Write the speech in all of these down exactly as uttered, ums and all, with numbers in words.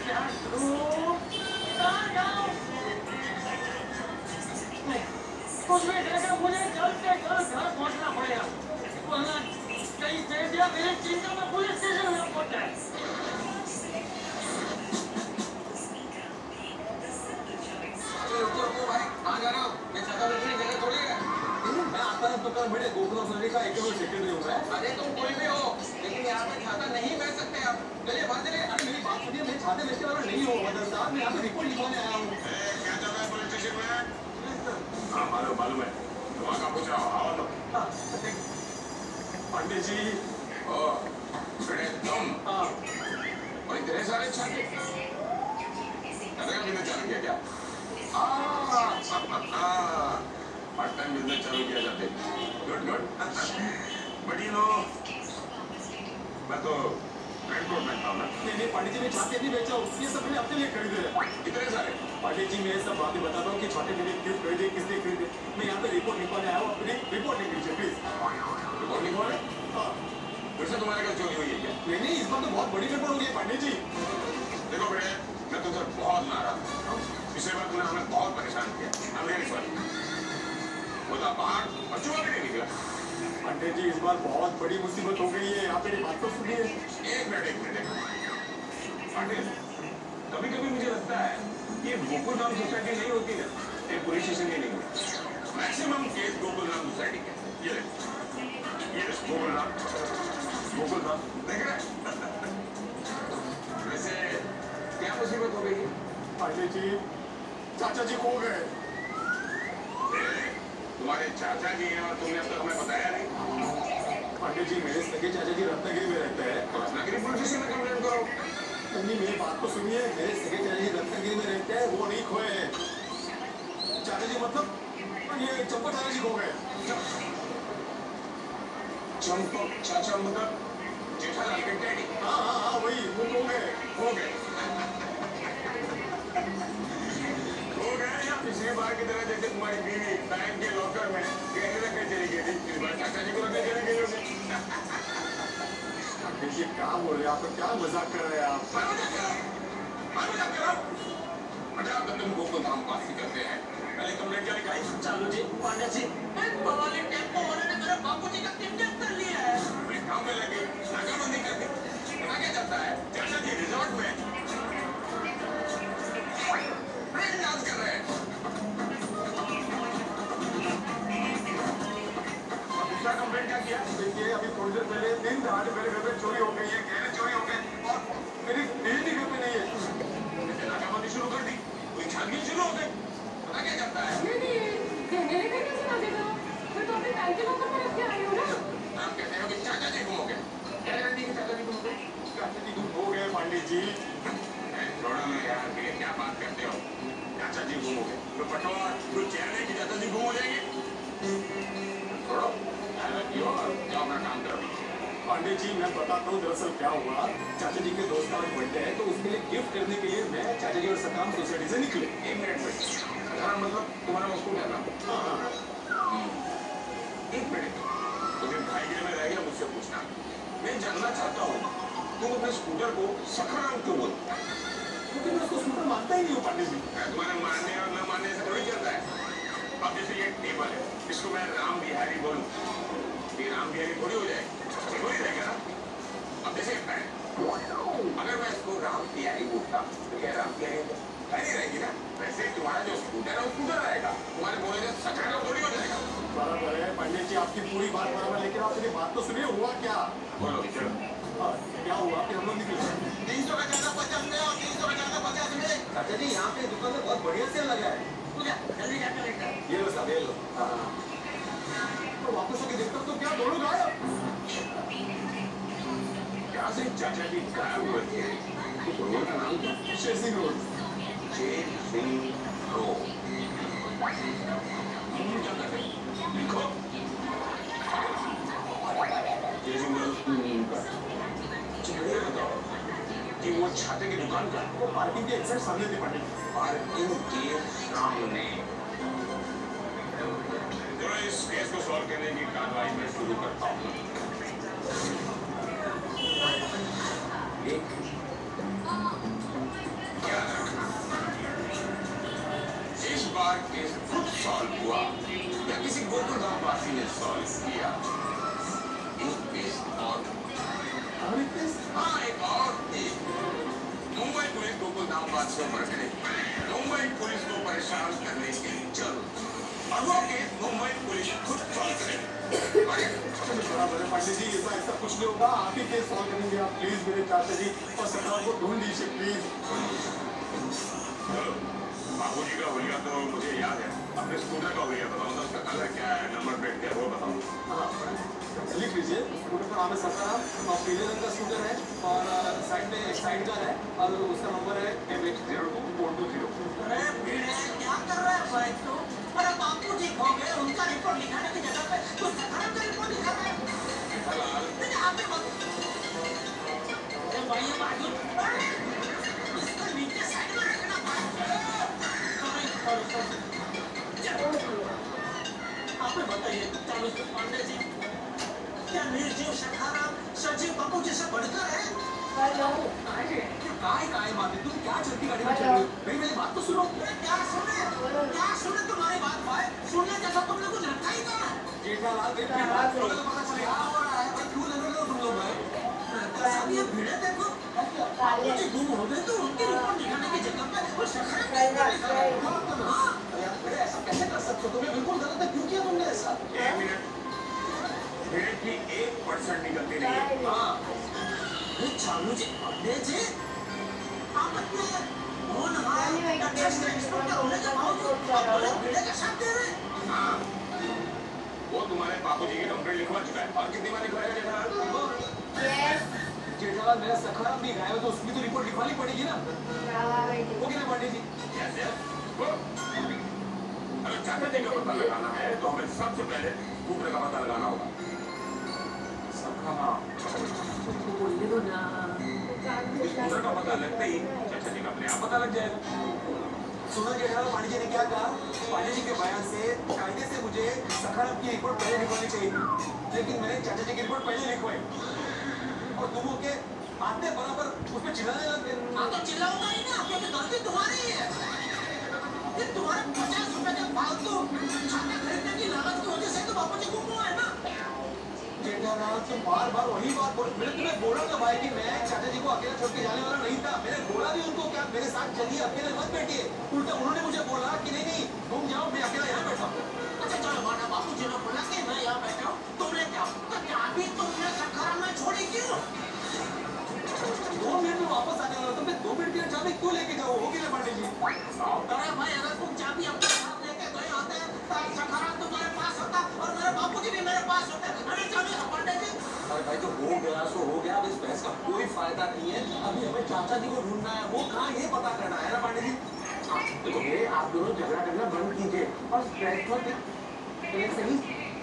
क्या करूं? कहाँ जाऊं? कुछ भी करके मुझे जल्द से जल्द घर पहुंचना पड़ेगा, वरना कहीं दे दिया मेरी चिंता में पुलिस स्टेशन में पहुंच जाए। रुको रुको भाई, कहाँ जा रहे हो? मैं चाहता हूँ अपनी जगह थोड़ी है। मैं आता हूँ तो कल बड़े गोकुल सोनी का एक सेक्रेटरी हूँ मैं। अरे तुम कोई भी हो, लेकिन यहाँ पे छाता नहीं बेच सकते आप। चलिए बाहर चलिए। अरे मेरी बात सुनिए, मैं छाते बेचने वाला नहीं हूँ मदन साहब, मैं यहाँ पे रिपोर्ट लिखवाने आया हूँ। क्या जगह है पुलिस स्टेशन में? हाँ मालूम मालूम है, वहाँ का पूछ रहा हूँ, आओ तो। पंडित जी। ओ, बड़े तुम? हाँ। और इतने सारे छाते? नगर बिजनेस चालू किया क्या? पार्ट टाइम बिजनेस चालू किया जाते। Good good. But you know, मैं तो रेनकोट पहनता हूँ ना। नहीं नहीं पंडित जी, मैं छाते नहीं बेचा हूँ, ये सब मैंने अपने लिए खरीदे हैं। इतने सारे? पंडित जी मैं सब बातें बताता हूँ कि छाते मैंने क्यों खरीदे, किसने खरीदे। मैं यहाँ पे रिपोर्ट लिखवाने आया हूँ, अपनी रिपोर्ट लिख लीजिए प्लीज। रिपोर्ट लिखवाने? हाँ। फिर से तुम्हारे घर चोरी हुई है क्या? नहीं नहीं, इस बार तो बहुत बड़ी गड़बड़ हो गई है पंडित जी। देखो बेटे, मैं तुमसे बहुत नाराज हूँ। पिछले बार तुमने हमें बहुत परेशान किया। I'm really sorry। वो तो बाहर और चूहा भी नहीं निकला। पंडित जी इस बार बहुत बड़ी मुसीबत हो गई है, आप मेरी बात तो सुनिए। एक मिनट एक मिनट पंडित, कभी कभी मुझे लगता है ये गोकुल धाम सोसाइटी नहीं होती ना, ये पुलिस स्टेशन की नहीं होती। Maximum case Gokul Dham society के। ये ये गोकुल धाम गोकुल धाम देख रहे? वैसे क्या मुसीबत हो गई? पंडित जी चाचा जी खो गए। तुम्हारे चाचा जी हैं और तुमने अब तक हमें बताया नहीं। पंडित जी मेरे सगे चाचा जी रत्नागिरी में रहते हैं। तो रत्नागिरी पुलिस स्टेशन में कंप्लेंट करो। नहीं मेरी बात तो सुनिए, मेरे सगे चाचा जी रत्नागिरी में रहते हैं, वो नहीं खोए हैं। चाचा जी मतलब ये चंपा चाचा जी खो गए। चंपक चाचा मतलब जेठालाल के डैडी? हाँ हाँ हाँ वही, वो खो गए। हो गए हो गए या पिछली बार की तरह जैसे तुम्हारी बीवी बैंक के लॉकर में गहने रखने चली गई थी, इस बार चाचा जी को रखने चली गई होगी। देखिए क्या बोल रहे हैं आप, क्या मजाक कर रहे हैं आप? मैं मजाक कर रहा हूँ, मैं मजाक कर रहा हूँ। अच्छा तो तुम गोकुल धाम पास ही करते हैं, पहले कंप्लेंट क्या लिखाई? चालू जी, पंडित जी, बवाली टेम्पो वाले ने मेरे बाबूजी का किडनैप कर लिया है। पुलिस काम में लगी, नाकाबंदी कर दी। पता क्या चलता है? चाचा जी रिजॉर्ट में ब्रेक डांस कर रहे हैं। दूसरा कंप्लेंट क्या किया? देखिए अभी थोड़ी देर पहले दिन दहाड़े मेरे घर में चोरी हो गई है, गहने चोरी हो गए और मेरी बीवी घर में नहीं है। नाकाबंदी शुरू कर दी, कोई छानबीन शुरू हो गई। पता क्या चलता है? नहीं नहीं, गहने लेकर कैसे भागेगा? मैं तो अपने बैंक के लॉकर में रख के आई हूँ ना। आप कहते हो कि चाचा जी गुम हो गए? क्या गारंटी कि चाचा जी गुम हो गए? चाचा जी गुम हो गए पंडित जी। छोड़ो ना यार, ये क्या बात करते हो? चाचा जी गुम हो गए तो पटवार तो चेहरे की चाचा जी गुम हो जाएंगे। छोड़ो, जाओ अपना काम करो। पंडित जी मैं बताता हूँ दरअसल क्या हुआ। चाचा जी के दोस्त का बर्थडे है तो उसके लिए गिफ्ट करने के लिए मैं चाचा जी और सकाम सोसाइटी से निकले। एक मिनट में तुम्हारा मतलब तुम्हारा मस्कूल है ना? हाँ हाँ एक मिनट, तुम्हें भाई गिर में रह गया मुझसे पूछना। मैं जानना चाहता हूँ तुम अपने स्कूटर को सखाराम क्यों बोलते? क्योंकि मैं उसको स्कूटर मानता ही नहीं हूँ पंडित जी। तुम्हारे मानने और न मानने से थोड़ी चलता है। अब जैसे ये टेबल है, इसको मैं राम बिहारी बोलूं, ये राम बिहारी थोड़ी हो जाए, थोड़ी रहेगा ना। अब जैसे पैन, अगर मैं इसको राम बिहारी बोलता तो क्या राम बिहारी नहीं रहेगी ना? वैसे तुम्हारा जो स्कूटर है वो स्कूटर रहेगा, तुम्हारे बोले से सखाराम थोड़ी हो जाएगा। बराबर है पंडित जी, आपकी पूरी बात बराबर है, लेकिन आप मेरी बात तो सुनिए, हुआ क्या? बोलो चलो। हाँ, क्या हुआ कि हम लोग निकले तीन सौ का ज्यादा पचास में और तीन सौ का ज्यादा पचास में। चाचा जी यहाँ पे दुकान में बहुत बढ़िया सेल लगा है। तू जा, जल्दी जाकर लेकर। ये लो साहब, ये लो। हाँ तो वापस होके देखता तो क्या दोनों गायब? क्या से चाचा जी गायब हुए थे? तो रोड का नाम क्या? शेर सिंह रोड। शेर सिंह रोड। क्या कर रहे? लिखो। शेर सिंह रोड। चलिए बताओ कि वो छाते की दुकान का वो पार्किंग के एक्सैक्ट सामने थे पंडित। पार्किंग के सामने। चलो इस केस को सॉल्व करने की कार्रवाई मैं शुरू करता हूँ। एक बार केस खुद सॉल्व हुआ या किसी गोकुल गांववासी ने सॉल्व किया, एक केस और हाँ एक और केस। मुंबई पुलिस गोकुल गांववासियों पर गिरे, मुंबई पुलिस को परेशान करने के लिए चल, और वो केस मुंबई पुलिस खुद सॉल्व करेगी। पांडे जी ऐसा ऐसा कुछ नहीं होगा, आप ही केस सॉल्व करेंगे आप प्लीज मेरे चाचा जी, और सरकार को ढूंढ लीजिए प्लीज। बाबू जी का होलिया तो मुझे याद है, अपने स्कूटर का होलिया बताओ तो उसका कलर क्या है, नंबर प्लेट क्या है वो बताओ। लिख लीजिए, स्कूटर का नाम है ससाराम और पीले रंग का स्कूटर है और साइड में एक साइड कार है और उसका नंबर है M H zero two four two zero. अरे भीड़ है, क्या कर रहा है भाई तो? अरे बापू जी खो गए, उनका रिपोर्ट लिखाने की जगह पे तो सखाराम का रिपोर्ट लिखा रहा है। नहीं आप भी मत। अरे भाई ये बाजू इसको नीचे साइड में रखना भाई। आप ही बताइए चालीस पांडे जी, क्या निर्जीव सखाराम सजीव बापू जी से बढ़कर है? काय काय बात है, तुम क्या चलती गाड़ी में चल रही हो? मेरी मेरी बात तो सुनो। क्या सुने क्या सुने तुम्हारी बात भाई? सुनने जैसा तुमने कुछ रखा ही कहाँ है? जेठालाल मेरी बात सुनो तो पता चलेगा। क्या हो रहा है भाई? क्यों लग रहे हो तुम लोग भाई? सब ये भीड़े देखो, बापू जी गुम हो गए तो उनकी रिपोर्ट लिखाने की जगह पे वो सखाराम का रिपोर्ट लिखा है। हाँ अरे ऐसा कैसे कर सकते हो? तुम्हें बिल्कुल गलत है, क्यों किया तुमने ऐसा? एक मिनट, भीड़ की एक परसेंट निकलती नहीं है। हाँ चालू जी अपने जी आप अपने कौन है टेस्ट इंस्पेक्टर होने के बावजूद अपने भीड़े का साथ दे रहे हैं। हाँ, वो तुम्हारे बाबूजी की कंप्लेंट लिखवा चुका है और कितनी बार लिखवाएगा जेठालाल? जेठालाल मेरा सखाराम भी गायब है तो उसकी तो रिपोर्ट लिखवानी पड़ेगी ना। वो क्या पांडे जी? यस यस, वो अगर चाचा जी का पता लगाना है तो हमें सबसे पहले कूपरे का पता लगाना होगा। सखाराम इस कूपरे का पता लगते ही चाचा जी का अपने आप पता लग जाएगा। सुनो जेठालाल, पांडे जी ने क्या कहा? पांडे जी के बयान से कायदे से मुझे सखाराम की रिपोर्ट पहले लिखवानी चाहिए थी, लेकिन मैंने चाचा जी की रिपोर्ट पहले लिखवाई और तुम के आते बराबर उस पर चिल्लाने लग गए। हाँ तो चिल्लाऊंगा ही ना, क्योंकि गलती तुम्हारी ही है। ये तुम्हारे पचास रुपए के फालतू छाता खरीदने की लागत की वजह से तो बापू जी गुम हुए हैं ना। जेठालाल तुम बार बार वही बात बोल, मैंने तुम्हें बोला था भाई कि मैं चाचा जी को अकेला छोड़ के जाने वाला नहीं था। मैंने बोला भी उनको क्या मेरे साथ चलिए, अकेले मत बैठिए। उल्टा उन्होंने मुझे बोला कि नहीं नहीं तुम जाओ, मैं अकेला यहाँ बैठा हूँ। अच्छा चलो माना बापू जी ने बोला कि मैं यहाँ बैठा हूँ, तुमने क्या तो क्या भी तुमने सखाराम में छोड़ी क्यों? दो मिनट में वापस आने वाला तो मैं दो मिनट की चाबी क्यों लेके जाऊँ? हो गया पांडे जी। अरे भाई अगर तुम चाबी अपने साथ लेके गए होते तो सखाराम तुम्हारे पास होता और मेरे बापू जी भी मेरे पास होते। अरे चलो पांडे जी। अरे भाई जो हो गया सो हो गया, अब इस बहस का कोई फायदा नहीं है। अभी हमें चाचा जी को ढूंढना है, वो कहाँ ये पता करना है ना पांडे जी। देखो ये आप दोनों झगड़ा करना बंद कीजिए और बहस को सही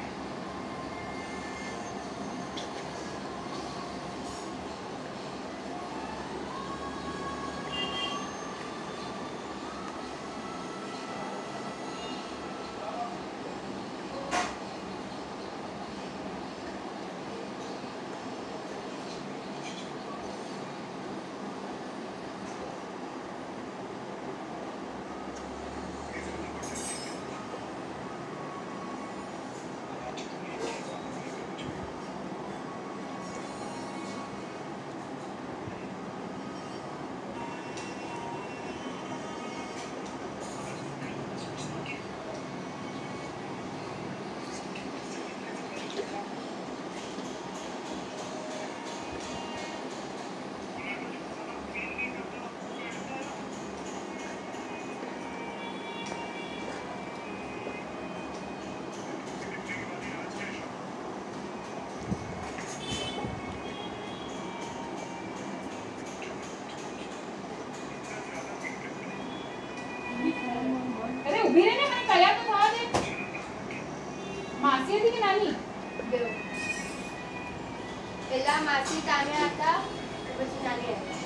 अरे उभी रहे ना, मैंने तैयार तो था दे। मासी थी कि नानी? देव. પેલા માસી તાને હતા પછી નાની હતી.